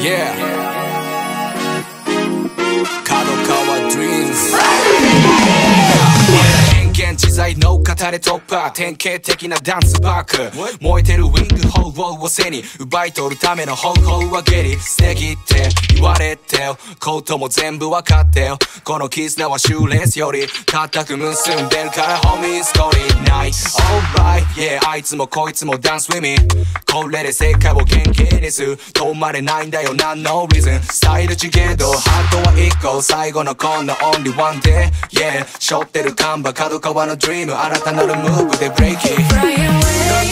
Yeah 角川 Dreams 変幻自在の語れ突破典型的なダンスバック燃えてるウィングホーを背に奪い取るための方法はゲリ素敵って言われてよことも全部わかってよこの絆はシューレスより固く結んでるからホミーストーリーない Alright yeah あいつもこいつもダンスウィミこれで世界を元気にする止まれないんだよ何のリズムスタイル違えどハートは一個最後のこんな Only one day Yeah 背負ってる看板角川の Dream 新たなるムーブでブレイキー